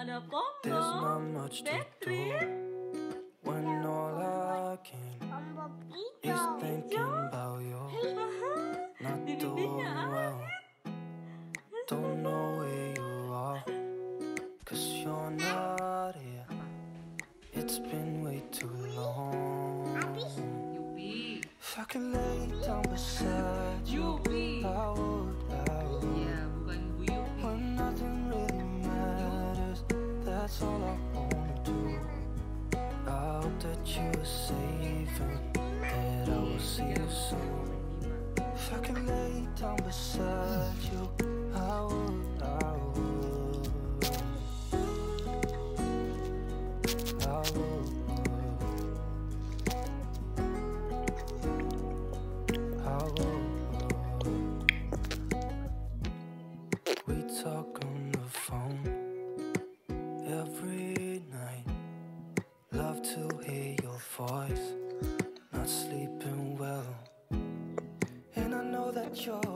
Ada There's not pom-pom, much to do Patrick. when all I can is thinking about you. Not Di doing bibirnya well, don't know where you are, 'cause you're not here. It's been way too long. Yupi. If I could lay down beside you, Yupi. I would. Ya, bukan Bu Yupi. When nothing really matters, that's all I wanna do. I hope that you are safe and that I will see you soon. If I could lay down beside you, I would. I would. We talk on the phone every night. Love to hear your voice. Not sleeping well, and I know that you're